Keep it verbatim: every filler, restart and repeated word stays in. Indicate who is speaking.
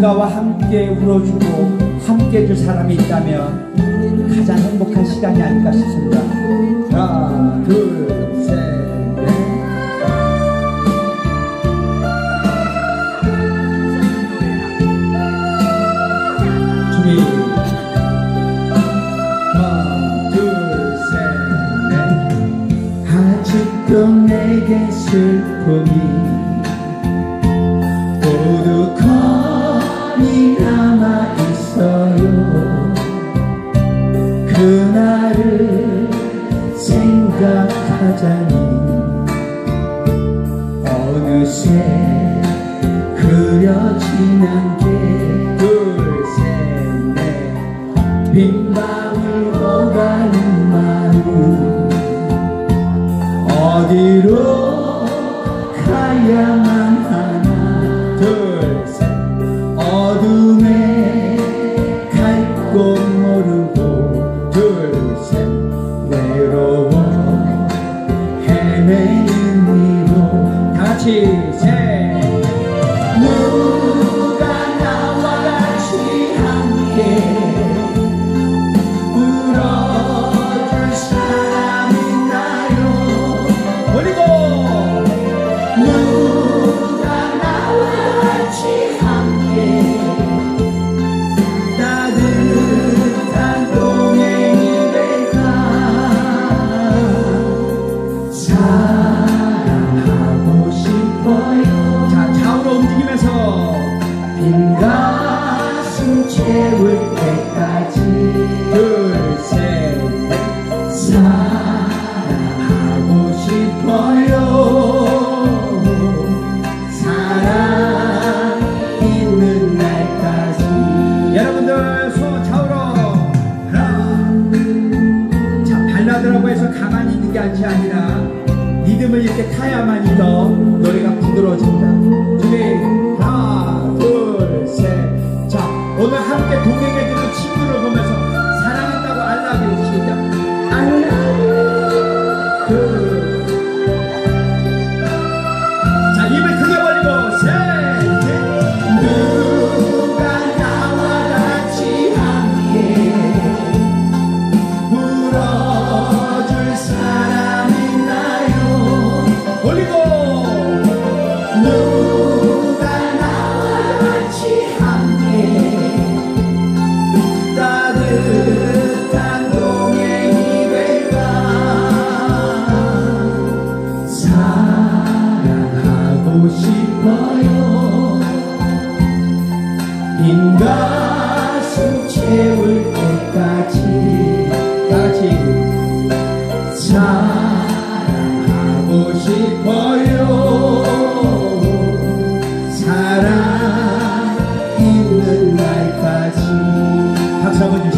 Speaker 1: 누군가와 함께 울어주고 함께 해줄 사람이 있다면 가장 행복한 시간이 아닐까 싶습니다. 하나, 둘, 셋, 넷. 준비. 하나, 둘, 셋, 넷. 아직도 내게 슬픔이 고독함이 남아있어요. 그날을 생각하자니 어느새 그려지는 게 둘, 셋, 넷. 빈 방울 오가는 마음 어디로 가야만 하나. 둘, 셋. 어둠에 갈 곳 모르고 둘, 셋. 외로워 헤매는 이로 다같이 셋. 누가 나와 같이 함께 울어줄 사람 있나요? 올리고 누가 나와 같이 함께 따뜻한 동행이 될까. 사랑하고 싶어요. 자, 좌우로 움직이면서 빈 가슴 채울 때까지 둘, 셋, 넷. 사랑하고 싶어요. 사랑 있는 날까지. 여러분들 손 좌우로 하나. 자, 발라드라고 해서 가만히 있는 게 아니라 리듬을 이렇게 타야만이 더 노래가 부드러워집니다. 준비. 하나, 둘, 셋. 자, 오늘 함께 동행해주는 친구를 보면서 사랑한다고 알라뷰 시작. 알라뷰. 둘. 자, 입을 크게 벌리고 셋, 넷. 누가 나와 같이 함께 울어줄 사람 있나요? 올리고 누가 나와 같이 함께 따뜻한 동행이 될까. 사랑하고 싶어요. 빈 가슴 채울 때까지 다같이 사랑하고 싶어요. 사랑 있는 날까지. 박수 한번 주시죠.